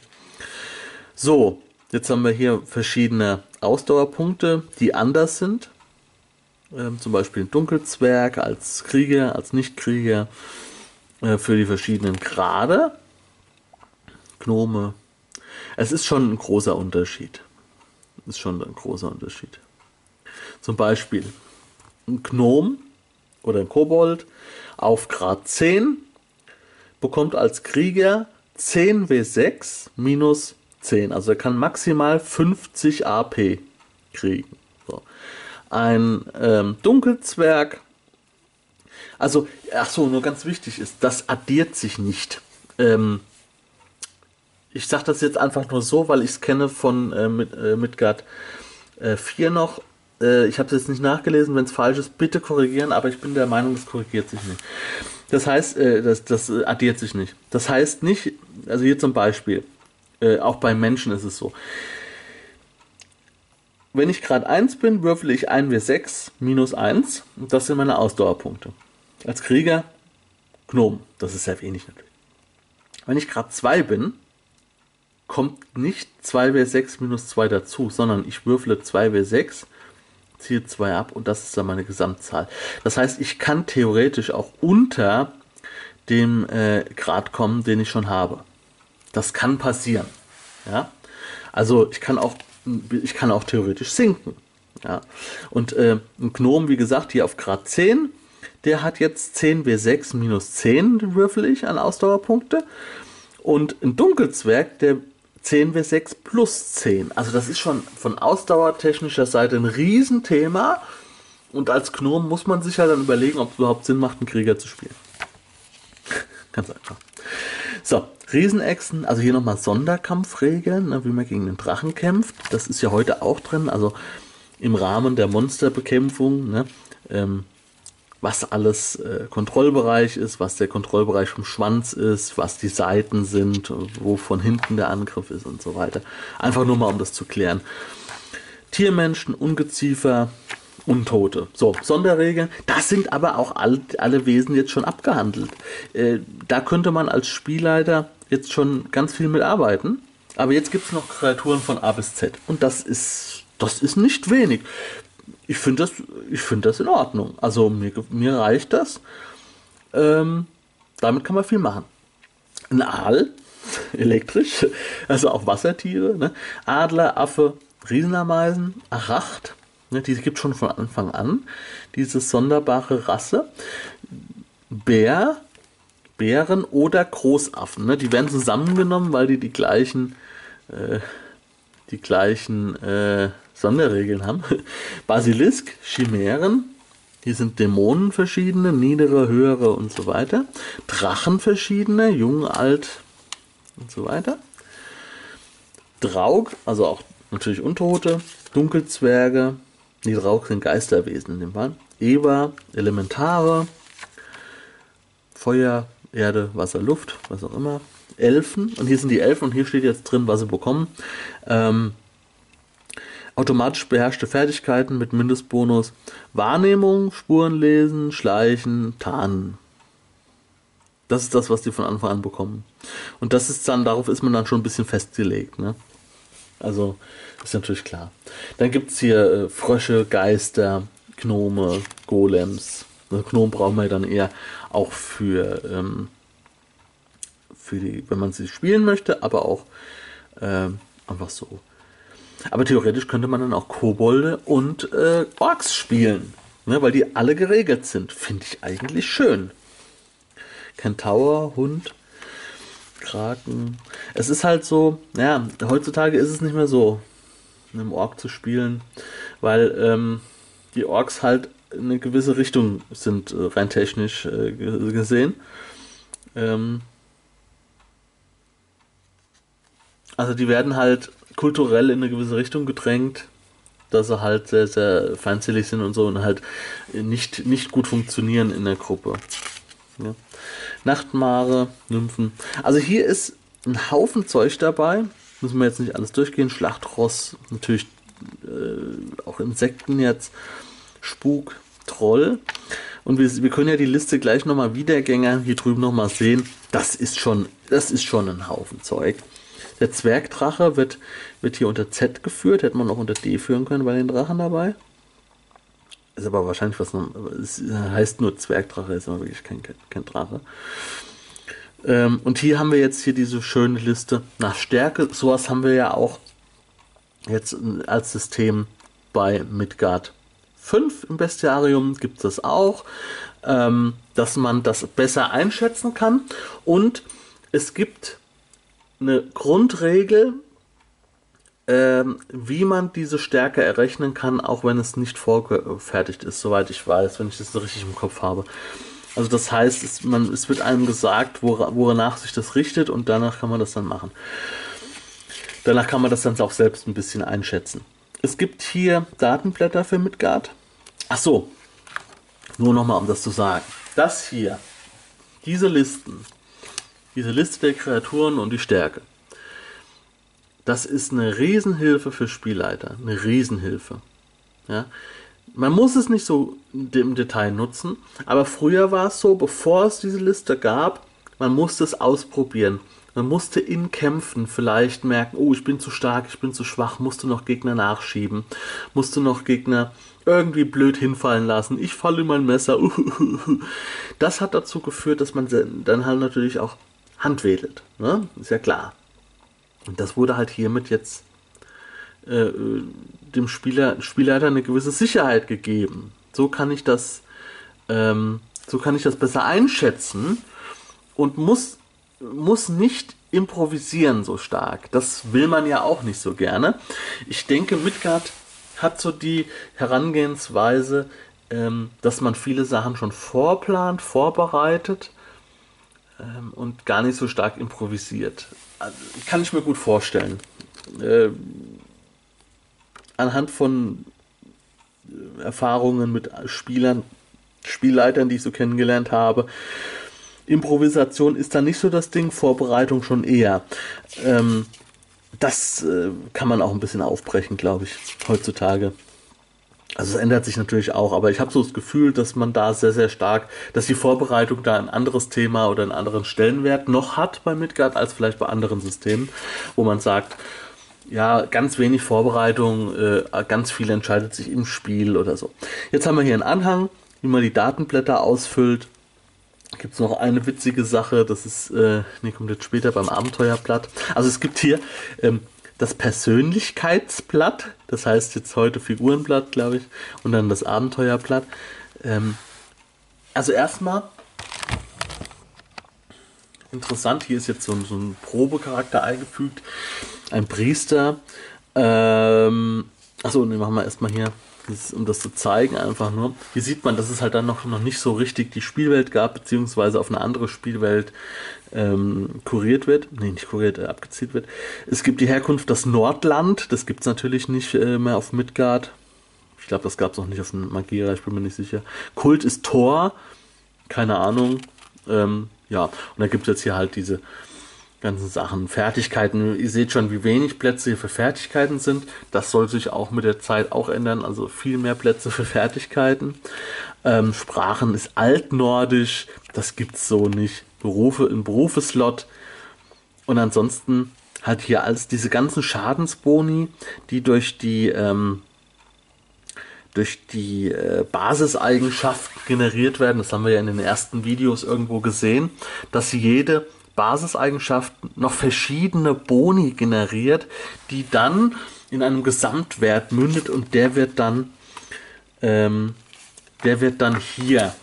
So, jetzt haben wir hier verschiedene Ausdauerpunkte, die anders sind. Ähm, zum Beispiel ein Dunkelzwerg als Krieger, als Nichtkrieger, äh, für die verschiedenen Grade. Gnome. Es ist schon ein großer Unterschied. Ist schon ein großer Unterschied. Zum Beispiel ein Gnom oder ein Kobold auf Grad zehn bekommt als Krieger zehn W sechs minus zehn. Also er kann maximal fünfzig A P kriegen. So. Ein ähm, Dunkelzwerg, also, ach so, nur ganz wichtig ist, das addiert sich nicht. Ähm, ich sage das jetzt einfach nur so, weil ich es kenne von äh, mit, äh, Midgard äh, vier noch. Äh, ich habe es jetzt nicht nachgelesen, wenn es falsch ist, bitte korrigieren, aber ich bin der Meinung, es korrigiert sich nicht. Das heißt, äh, das, das addiert sich nicht. Das heißt nicht, also hier zum Beispiel, äh, auch bei Menschen ist es so. Wenn ich Grad eins bin, würfel ich ein W sechs minus eins und das sind meine Ausdauerpunkte. Als Krieger, Gnom, das ist sehr wenig natürlich. Wenn ich Grad zwei bin, kommt nicht zwei W sechs minus zwei dazu, sondern ich würfle zwei W sechs, ziehe zwei ab und das ist dann meine Gesamtzahl. Das heißt, ich kann theoretisch auch unter dem äh, Grad kommen, den ich schon habe. Das kann passieren. Ja? Also ich kann auch, ich kann auch theoretisch sinken. Ja? Und äh, ein Gnom, wie gesagt, hier auf Grad zehn, der hat jetzt zehn W sechs minus zehn würfel ich an Ausdauerpunkte. Und ein Dunkelzwerg, der zehn W sechs plus zehn. Also das ist schon von ausdauertechnischer Seite ein Riesenthema. Und als Gnom muss man sich halt dann überlegen, ob es überhaupt Sinn macht, einen Krieger zu spielen. Ganz einfach. So, Riesenechsen, also hier nochmal Sonderkampfregeln, ne, wie man gegen den Drachen kämpft. Das ist ja heute auch drin, also im Rahmen der Monsterbekämpfung, ne, ähm, was alles äh, Kontrollbereich ist, was der Kontrollbereich vom Schwanz ist, was die Seiten sind, wo von hinten der Angriff ist und so weiter. Einfach nur mal, um das zu klären. Tiermenschen, Ungeziefer, Untote. So, Sonderregeln. Das sind aber auch all, alle Wesen jetzt schon abgehandelt. Äh, da könnte man als Spielleiter jetzt schon ganz viel mit arbeiten. Aber jetzt gibt es noch Kreaturen von A bis Z. Und das ist, das ist nicht wenig. Ich finde das, ich finde das in Ordnung. Also mir, mir reicht das. Ähm, damit kann man viel machen. Ein Aal, elektrisch, also auch Wassertiere, ne? Adler, Affe, Riesenameisen, Aracht, ne? Die gibt es schon von Anfang an. Diese sonderbare Rasse. Bär, Bären oder Großaffen, ne? Die werden zusammengenommen, weil die die gleichen, äh, die gleichen äh, Sonderregeln haben. Basilisk, Chimären, hier sind Dämonen verschiedene, niedere, höhere und so weiter. Drachen verschiedene, jung, alt und so weiter. Draug, also auch natürlich Untote, Dunkelzwerge, die Draug sind Geisterwesen in dem Fall. Eber, Elementare, Feuer, Erde, Wasser, Luft, was auch immer. Elfen, und hier sind die Elfen und hier steht jetzt drin, was sie bekommen. Ähm, automatisch beherrschte Fertigkeiten mit Mindestbonus. Wahrnehmung, Spurenlesen, Schleichen, Tarnen. Das ist das, was die von Anfang an bekommen. Und das ist dann, darauf ist man dann schon ein bisschen festgelegt, ne? Also, ist natürlich klar. Dann gibt es hier äh, Frösche, Geister, Gnome, Golems. Also Gnom brauchen wir dann eher auch für, ähm, für die, wenn man sie spielen möchte, aber auch ähm, einfach so. Aber theoretisch könnte man dann auch Kobolde und äh, Orks spielen, ne, weil die alle geregelt sind. Finde ich eigentlich schön. Kentaur, Hund, Kraken. Es ist halt so, ja, heutzutage ist es nicht mehr so, mit einem Ork zu spielen, weil ähm, die Orks halt in eine gewisse Richtung sind, äh, rein technisch äh, gesehen. Ähm, also die werden halt kulturell in eine gewisse Richtung gedrängt, dass sie halt sehr, sehr feindselig sind und so und halt nicht, nicht gut funktionieren in der Gruppe. Ja. Nachtmare, Nymphen. Also hier ist ein Haufen Zeug dabei. Müssen wir jetzt nicht alles durchgehen. Schlachtross, natürlich äh, auch Insekten jetzt. Spuk, Troll. Und wir, wir können ja die Liste gleich nochmal Wiedergänger hier drüben nochmal sehen. Das ist schon, das ist schon ein Haufen Zeug. Der Zwergdrache wird, wird hier unter Z geführt. Hätte man auch unter D führen können bei den Drachen dabei. Ist aber wahrscheinlich was noch, es heißt nur Zwergdrache, ist aber wirklich kein, kein, kein Drache. Ähm, und hier haben wir jetzt hier diese schöne Liste nach Stärke. Sowas haben wir ja auch jetzt als System bei Midgard fünf im Bestiarium. Gibt es das auch, ähm, dass man das besser einschätzen kann. Und es gibt eine Grundregel, ähm, wie man diese Stärke errechnen kann, auch wenn es nicht vorgefertigt ist, soweit ich weiß, wenn ich das so richtig im Kopf habe. Also das heißt, es, man, es wird einem gesagt, wora, woranach sich das richtet und danach kann man das dann machen. Danach kann man das dann auch selbst ein bisschen einschätzen. Es gibt hier Datenblätter für Midgard. Ach so, nur nochmal, um das zu sagen. Das hier, diese Listen, diese Liste der Kreaturen und die Stärke, das ist eine Riesenhilfe für Spielleiter. Eine Riesenhilfe. Ja? Man muss es nicht so im Detail nutzen, aber früher war es so, bevor es diese Liste gab, man musste es ausprobieren. Man musste in Kämpfen vielleicht merken, oh, ich bin zu stark, ich bin zu schwach, musste noch Gegner nachschieben, musste noch Gegner irgendwie blöd hinfallen lassen, ich falle in mein Messer. Das hat dazu geführt, dass man dann halt natürlich auch handwedelt. Ne? Ist ja klar. Und das wurde halt hiermit jetzt äh, dem Spieler, Spielleiter eine gewisse Sicherheit gegeben. So kann ich das, ähm, so kann ich das besser einschätzen und muss, muss nicht improvisieren so stark. Das will man ja auch nicht so gerne. Ich denke, Midgard hat so die Herangehensweise, ähm, dass man viele Sachen schon vorplant, vorbereitet ähm, und gar nicht so stark improvisiert. Also, kann ich mir gut vorstellen. Äh, anhand von Erfahrungen mit Spielern, Spielleitern, die ich so kennengelernt habe, Improvisation ist da nicht so das Ding, Vorbereitung schon eher. Ähm, das äh, kann man auch ein bisschen aufbrechen, glaube ich, heutzutage. Also es ändert sich natürlich auch, aber ich habe so das Gefühl, dass man da sehr, sehr stark, dass die Vorbereitung da ein anderes Thema oder einen anderen Stellenwert noch hat bei Midgard als vielleicht bei anderen Systemen, wo man sagt, ja, ganz wenig Vorbereitung, äh, ganz viel entscheidet sich im Spiel oder so. Jetzt haben wir hier einen Anhang, wie man die Datenblätter ausfüllt. Gibt es noch eine witzige Sache, das ist, äh, nee, kommt jetzt später beim Abenteuerblatt. Also es gibt hier ähm, das Persönlichkeitsblatt, das heißt jetzt heute Figurenblatt, glaube ich, und dann das Abenteuerblatt. Ähm, also erstmal, interessant, hier ist jetzt so, so ein Probecharakter eingefügt, ein Priester. Ähm, achso, ne, machen wir erstmal hier. Das ist, um das zu zeigen, einfach nur. Hier sieht man, dass es halt dann noch, noch nicht so richtig die Spielwelt gab, beziehungsweise auf eine andere Spielwelt ähm, kuriert wird. Nee, nicht kuriert, äh, abgezielt wird. Es gibt die Herkunft das Nordland. Das gibt es natürlich nicht äh, mehr auf Midgard. Ich glaube, das gab es auch nicht auf dem Magira, ich bin mir nicht sicher. Kult ist Thor. Keine Ahnung. Ähm, ja, und da gibt es jetzt hier halt diese ganzen Sachen, Fertigkeiten. Ihr seht schon, wie wenig Plätze hier für Fertigkeiten sind. Das soll sich auch mit der Zeit auch ändern. Also viel mehr Plätze für Fertigkeiten. Ähm, Sprachen ist altnordisch. Das gibt's so nicht. Berufe in Berufeslot. Und ansonsten halt hier als diese ganzen Schadensboni, die durch die ähm, durch die äh, Basiseigenschaften generiert werden. Das haben wir ja in den ersten Videos irgendwo gesehen, dass jede Basiseigenschaft noch verschiedene Boni generiert, die dann in einem Gesamtwert mündet und der wird dann ähm, der wird dann hier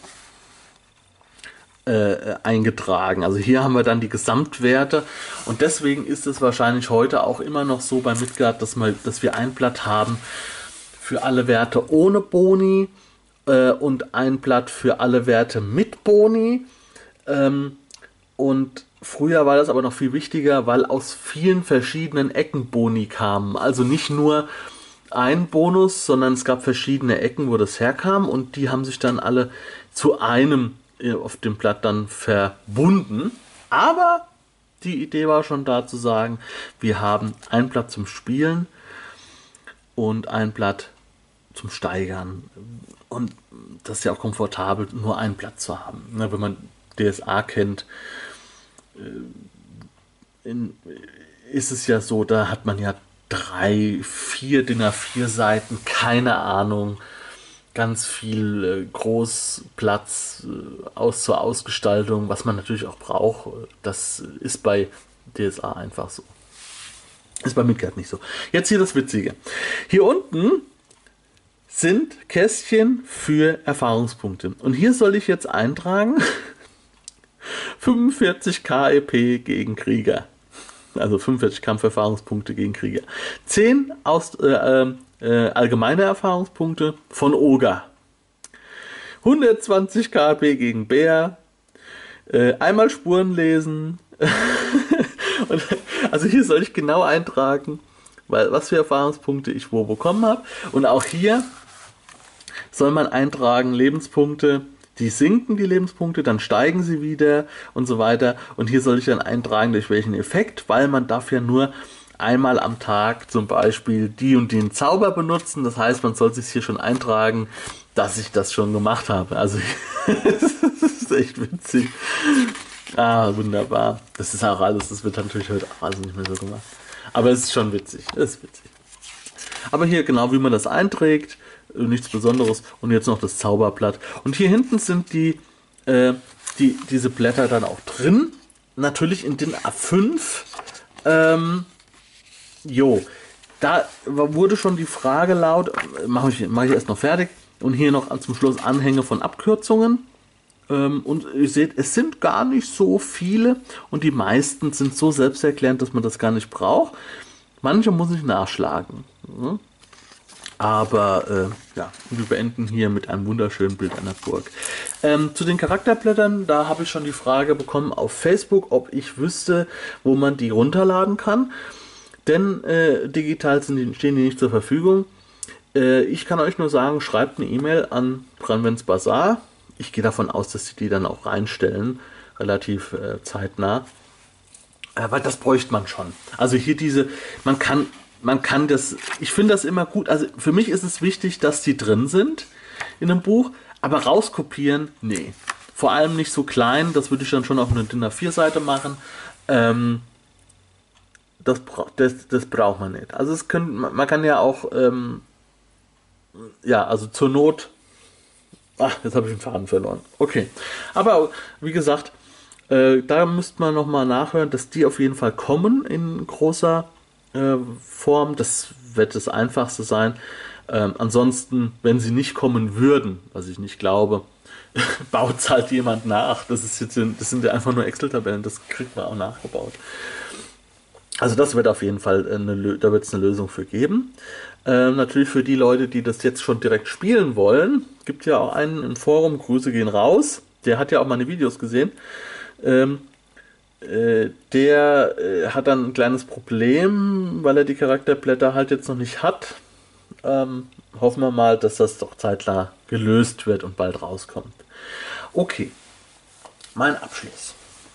äh, eingetragen. Also hier haben wir dann die Gesamtwerte und deswegen ist es wahrscheinlich heute auch immer noch so bei Midgard, dass, mal, dass wir ein Blatt haben für alle Werte ohne Boni äh, und ein Blatt für alle Werte mit Boni. Ähm, und früher war das aber noch viel wichtiger, weil aus vielen verschiedenen Ecken Boni kamen. Also nicht nur ein Bonus, sondern es gab verschiedene Ecken, wo das herkam und die haben sich dann alle zu einem auf dem Blatt dann verbunden. Aber die Idee war schon da zu sagen, wir haben ein Blatt zum Spielen und ein Blatt zum Steigern. Und das ist ja auch komfortabel, nur ein Blatt zu haben. Wenn man D S A kennt, in, ist es ja so, da hat man ja drei, vier D I N A vier Seiten, keine Ahnung, ganz viel äh, Großplatz äh, aus zur Ausgestaltung, was man natürlich auch braucht. Das ist bei D S A einfach so. Ist bei Midgard nicht so. Jetzt hier das Witzige. Hier unten sind Kästchen für Erfahrungspunkte. Und hier soll ich jetzt eintragen fünfundvierzig K E P gegen Krieger. Also fünfundvierzig Kampferfahrungspunkte gegen Krieger. zehn aus, äh, äh, allgemeine Erfahrungspunkte von Oger. hundertzwanzig K P gegen Bär. Äh, einmal Spuren lesen. Und, also hier soll ich genau eintragen, weil, was für Erfahrungspunkte ich wo bekommen habe. Und auch hier soll man eintragen Lebenspunkte. Die sinken, die Lebenspunkte, dann steigen sie wieder und so weiter. Und hier soll ich dann eintragen, durch welchen Effekt, weil man darf ja nur einmal am Tag zum Beispiel die und den Zauber benutzen. Das heißt, man soll sich hier schon eintragen, dass ich das schon gemacht habe. Also, das ist echt witzig. Ah, wunderbar. Das ist auch alles, das wird natürlich heute auch alles nicht mehr so gemacht. Aber es ist schon witzig, es ist witzig. Aber hier genau, wie man das einträgt, äh, nichts Besonderes. Und jetzt noch das Zauberblatt. Und hier hinten sind die, äh, die diese Blätter dann auch drin. Natürlich in den A fünf. Ähm, jo, da wurde schon die Frage laut, mache ich, mach ich erst noch fertig. Und hier noch zum Schluss Anhänge von Abkürzungen. Ähm, und ihr seht, es sind gar nicht so viele. Und die meisten sind so selbsterklärend, dass man das gar nicht braucht. Manche muss ich nachschlagen. Ja. Aber äh, ja, wir beenden hier mit einem wunderschönen Bild einer Burg. Ähm, zu den Charakterblättern, da habe ich schon die Frage bekommen auf Facebook, ob ich wüsste, wo man die runterladen kann. Denn äh, digital sind die, stehen die nicht zur Verfügung. Äh, ich kann euch nur sagen, schreibt eine E-Mail an Branwens Bazaar. Ich gehe davon aus, dass sie die dann auch reinstellen, relativ äh, zeitnah. Äh, weil das bräuchte man schon. Also hier diese, man kann... Man kann das, ich finde das immer gut, also für mich ist es wichtig, dass die drin sind in einem Buch, aber rauskopieren, nee. Vor allem nicht so klein, das würde ich dann schon auf eine D I N A vier Seite machen. Ähm, das, das, das braucht man nicht. Also es können, man kann ja auch, ähm, ja, also zur Not, ach, jetzt habe ich den Faden verloren. Okay, aber wie gesagt, äh, da müsste man nochmal nachhören, dass die auf jeden Fall kommen in großer Form, das wird das Einfachste sein. Ähm, ansonsten, wenn sie nicht kommen würden, was ich nicht glaube, baut es halt jemand nach. Das, ist jetzt, das sind ja einfach nur Excel-Tabellen, das kriegt man auch nachgebaut. Also das wird auf jeden Fall, eine, da wird es eine Lösung für geben. Ähm, natürlich für die Leute, die das jetzt schon direkt spielen wollen, gibt ja auch einen im Forum, Grüße gehen raus, der hat ja auch meine Videos gesehen. Ähm, Der äh, hat dann ein kleines Problem, weil er die Charakterblätter halt jetzt noch nicht hat. Ähm, hoffen wir mal, dass das doch zeitnah gelöst wird und bald rauskommt. Okay, mein Abschluss.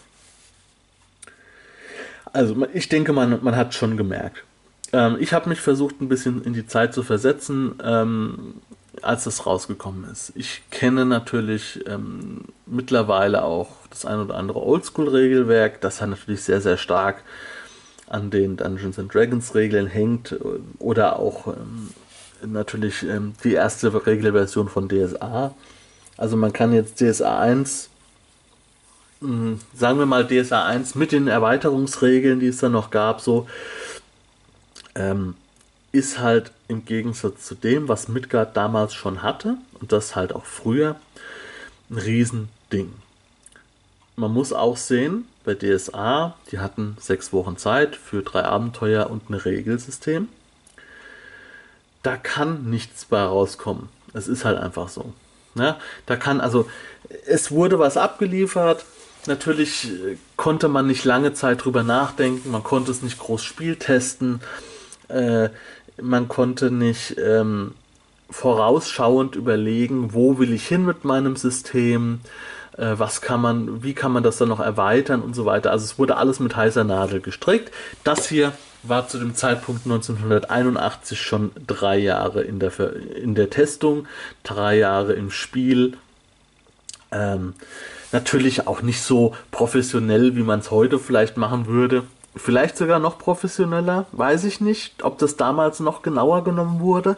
Also ich denke, man, man hat schon gemerkt. Ähm, ich habe mich versucht, ein bisschen in die Zeit zu versetzen, ähm, als das rausgekommen ist. Ich kenne natürlich ähm, mittlerweile auch das ein oder andere Oldschool-Regelwerk, das hat natürlich sehr, sehr stark an den Dungeons and Dragons Regeln hängt oder auch ähm, natürlich ähm, die erste Regelversion von D S A. Also man kann jetzt D S A eins, mh, sagen wir mal D S A eins mit den Erweiterungsregeln, die es dann noch gab, so ähm, ist halt im Gegensatz zu dem, was Midgard damals schon hatte, und das halt auch früher, ein Riesending. Man muss auch sehen, bei D S A, die hatten sechs Wochen Zeit für drei Abenteuer und ein Regelsystem. Da kann nichts bei rauskommen. Es ist halt einfach so. Ja, da kann, also, es wurde was abgeliefert. Natürlich konnte man nicht lange Zeit drüber nachdenken. Man konnte es nicht groß spieltesten. Äh, man konnte nicht ähm, vorausschauend überlegen, wo will ich hin mit meinem System, äh, was kann man, wie kann man das dann noch erweitern und so weiter. Also es wurde alles mit heißer Nadel gestrickt. Das hier war zu dem Zeitpunkt neunzehnhunderteinundachtzig schon drei Jahre in der, Ver in der Testung, drei Jahre im Spiel. Ähm, natürlich auch nicht so professionell, wie man es heute vielleicht machen würde. Vielleicht sogar noch professioneller, weiß ich nicht, ob das damals noch genauer genommen wurde.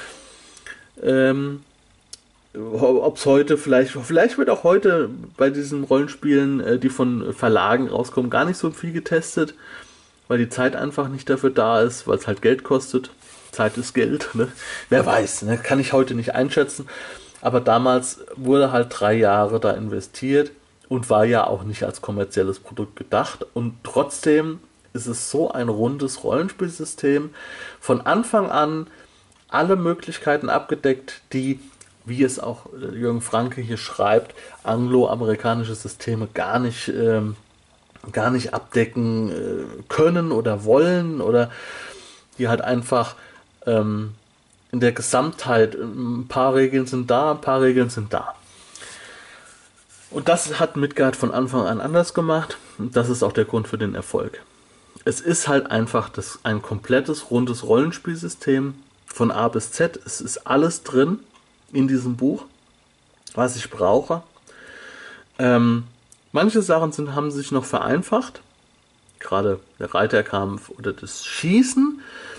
Ähm, ob es heute vielleicht, vielleicht wird auch heute bei diesen Rollenspielen, äh, die von Verlagen rauskommen, gar nicht so viel getestet, weil die Zeit einfach nicht dafür da ist, weil es halt Geld kostet. Zeit ist Geld, ne? Wer weiß, ne? Kann ich heute nicht einschätzen. Aber damals wurde halt drei Jahre da investiert und war ja auch nicht als kommerzielles Produkt gedacht. Und trotzdem ist es so ein rundes Rollenspielsystem. Von Anfang an alle Möglichkeiten abgedeckt, die, wie es auch Jürgen Franke hier schreibt, angloamerikanische Systeme gar nicht, ähm, gar nicht abdecken äh, können oder wollen, oder die halt einfach ähm, in der Gesamtheit, ein paar Regeln sind da, ein paar Regeln sind da. Und das hat Midgard von Anfang an anders gemacht, und das ist auch der Grund für den Erfolg. Es ist halt einfach das, ein komplettes, rundes Rollenspielsystem von A bis Z. Es ist alles drin in diesem Buch, was ich brauche. Ähm, manche Sachen sind, haben sich noch vereinfacht. Gerade der Reiterkampf oder das Schießen.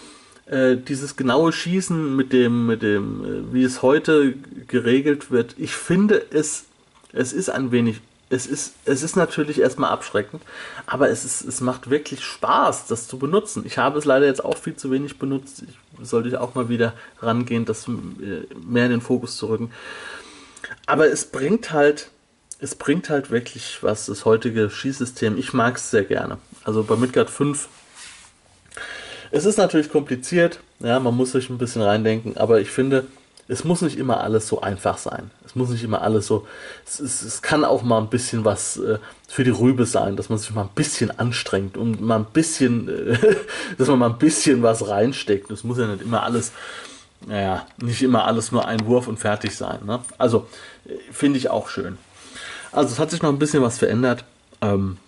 Äh, dieses genaue Schießen mit dem, mit dem, äh, wie es heute geregelt wird, ich finde es, es ist ein wenig, es ist, es ist natürlich erstmal abschreckend, aber es ist, es macht wirklich Spaß, das zu benutzen. Ich habe es leider jetzt auch viel zu wenig benutzt. Ich sollte ich auch mal wieder rangehen, das äh, mehr in den Fokus zu rücken. Aber es bringt halt, es bringt halt wirklich was, das heutige Schießsystem. Ich mag es sehr gerne. Also bei Midgard fünf, es ist natürlich kompliziert, ja, man muss sich ein bisschen reindenken, aber ich finde, es muss nicht immer alles so einfach sein. Es muss nicht immer alles so, es, es, es kann auch mal ein bisschen was äh, für die Rübe sein, dass man sich mal ein bisschen anstrengt und mal ein bisschen, äh, dass man mal ein bisschen was reinsteckt. Es muss ja nicht immer alles, naja, nicht immer alles nur ein Wurf und fertig sein. Ne? Also, äh, finde ich auch schön. Also es hat sich noch ein bisschen was verändert ähm,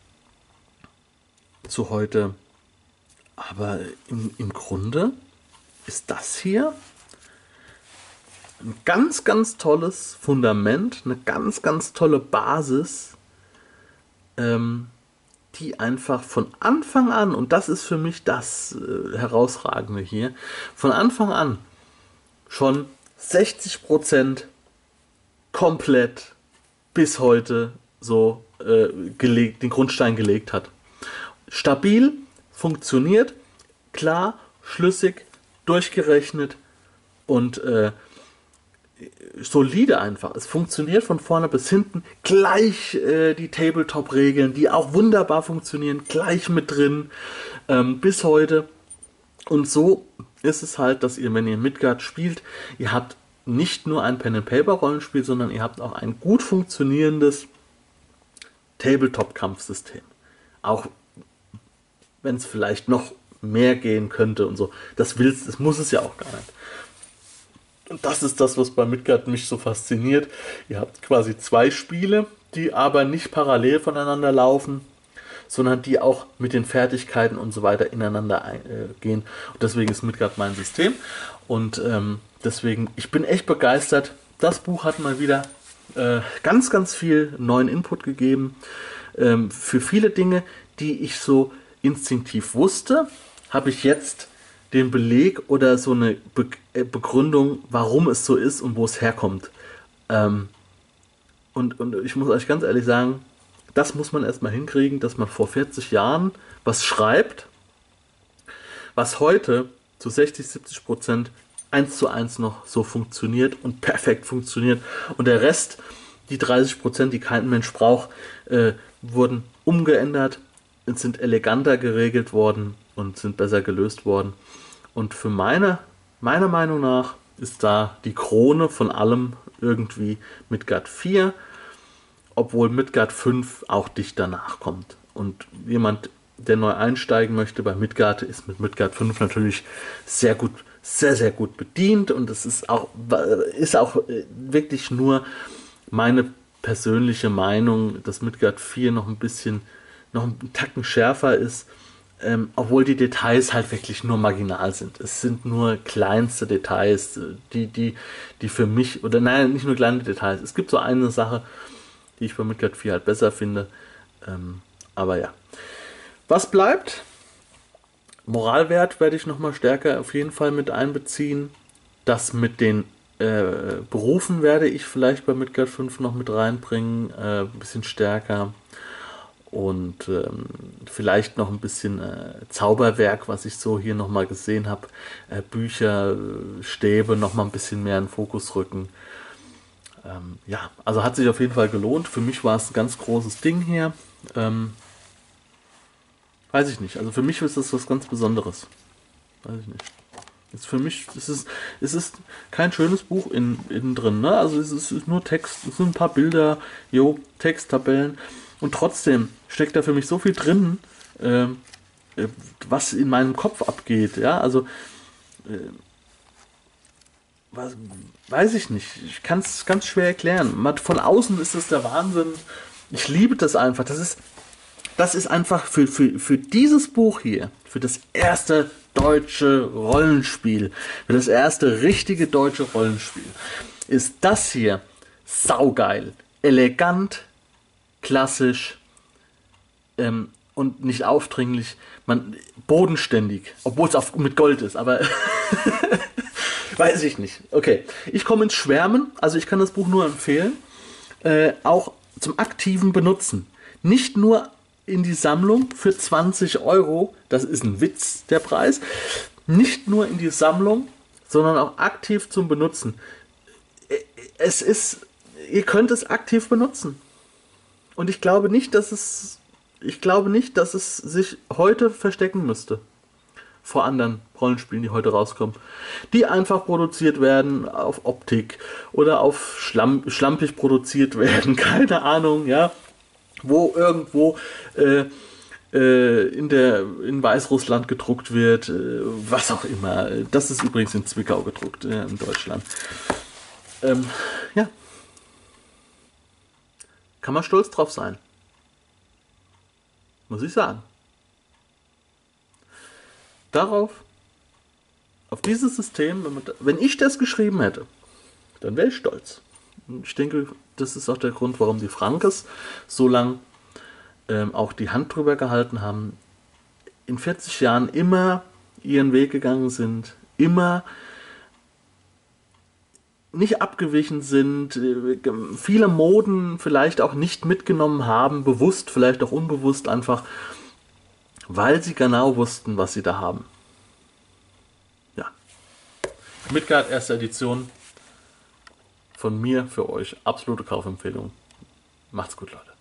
zu heute. Aber im, im Grunde ist das hier ein ganz, ganz tolles Fundament, eine ganz, ganz tolle Basis, ähm, die einfach von Anfang an, und das ist für mich das äh, Herausragende hier, von Anfang an schon sechzig Prozent komplett bis heute so äh, gelegt, den Grundstein gelegt hat. Stabil, funktioniert, klar, schlüssig, durchgerechnet und äh, solide einfach. Es funktioniert von vorne bis hinten. Gleich äh, die Tabletop-Regeln, die auch wunderbar funktionieren, gleich mit drin ähm, bis heute. Und so ist es halt, dass ihr, wenn ihr Midgard spielt, ihr habt nicht nur ein Pen-and-Paper-Rollenspiel, sondern ihr habt auch ein gut funktionierendes Tabletop-Kampfsystem. Auch wenn es vielleicht noch mehr gehen könnte und so. Das willst, das muss es ja auch gar nicht. Und das ist das, was bei Midgard mich so fasziniert. Ihr habt quasi zwei Spiele, die aber nicht parallel voneinander laufen, sondern die auch mit den Fertigkeiten und so weiter ineinander äh, gehen. Und deswegen ist Midgard mein System. Und ähm, deswegen, ich bin echt begeistert. Das Buch hat mal wieder äh, ganz, ganz viel neuen Input gegeben. Ähm, für viele Dinge, die ich so instinktiv wusste, habe ich jetzt den Beleg oder so eine Be äh, Begründung, warum es so ist und wo es herkommt. Ähm, und, und ich muss euch ganz ehrlich sagen, das muss man erstmal hinkriegen, dass man vor vierzig Jahren was schreibt, was heute zu sechzig, siebzig Prozent eins zu eins noch so funktioniert und perfekt funktioniert. Und der Rest, die dreißig Prozent, die kein Mensch braucht, äh, wurden umgeändert, sind eleganter geregelt worden und sind besser gelöst worden. Und für meine, meiner Meinung nach ist da die Krone von allem irgendwie Midgard vier, obwohl Midgard fünf auch dicht danach kommt. Und jemand, der neu einsteigen möchte bei Midgard, ist mit Midgard fünf natürlich sehr gut, sehr, sehr gut bedient. Und es ist auch, ist auch wirklich nur meine persönliche Meinung, dass Midgard vier noch ein bisschen, noch einen Tacken schärfer ist. Ähm, obwohl die Details halt wirklich nur marginal sind. Es sind nur kleinste Details, die, die, die für mich, oder nein, nicht nur kleine Details. Es gibt so eine Sache, die ich bei Midgard vier halt besser finde. Ähm, aber ja. Was bleibt? Moralwert werde ich nochmal stärker auf jeden Fall mit einbeziehen. Das mit den äh, Berufen werde ich vielleicht bei Midgard fünf noch mit reinbringen. Äh, ein bisschen stärker. Und ähm, vielleicht noch ein bisschen äh, Zauberwerk, was ich so hier nochmal gesehen habe. Äh, Bücher, äh, Stäbe nochmal ein bisschen mehr in den Fokus rücken. Ähm, ja, also hat sich auf jeden Fall gelohnt. Für mich war es ein ganz großes Ding hier. Ähm, weiß ich nicht. Also für mich ist das was ganz Besonderes. Weiß ich nicht. Jetzt für mich ist es, es ist kein schönes Buch in, innen drin. Ne? Also es ist nur Text, es sind ein paar Bilder, jo, Texttabellen. Und trotzdem steckt da für mich so viel drin, äh, was in meinem Kopf abgeht. Ja, also äh, was, weiß ich nicht. Ich kann es ganz schwer erklären. Von außen ist das der Wahnsinn. Ich liebe das einfach. Das ist, das ist einfach für, für, für dieses Buch hier, für das erste deutsche Rollenspiel, für das erste richtige deutsche Rollenspiel, ist das hier saugeil, elegant, klassisch, ähm, und nicht aufdringlich, man bodenständig, obwohl es mit Gold ist, aber weiß ich nicht. Okay, ich komme ins Schwärmen, also ich kann das Buch nur empfehlen, äh, auch zum aktiven Benutzen. Nicht nur in die Sammlung für zwanzig Euro, das ist ein Witz, der Preis, nicht nur in die Sammlung, sondern auch aktiv zum Benutzen. Es ist, ihr könnt es aktiv benutzen. Und ich glaube nicht, dass es, ich glaube nicht, dass es sich heute verstecken müsste vor anderen Rollenspielen, die heute rauskommen, die einfach produziert werden auf Optik oder auf Schlamm, schlampig produziert werden, keine Ahnung, ja, wo irgendwo äh, äh, in der in Weißrussland gedruckt wird, äh, was auch immer. Das ist übrigens in Zwickau gedruckt, äh, in Deutschland. Ähm, ja, kann man stolz drauf sein, muss ich sagen. Darauf, auf dieses System, wenn, man, wenn ich das geschrieben hätte, dann wäre ich stolz. Ich denke, das ist auch der Grund, warum die Frankes so lang ähm, auch die Hand drüber gehalten haben, in vierzig Jahren immer ihren Weg gegangen sind, immer nicht abgewichen sind, äh, viele Moden vielleicht auch nicht mitgenommen haben, bewusst, vielleicht auch unbewusst einfach, weil sie genau wussten, was sie da haben. Ja. Midgard erste Edition von mir für euch. Absolute Kaufempfehlung. Macht's gut, Leute.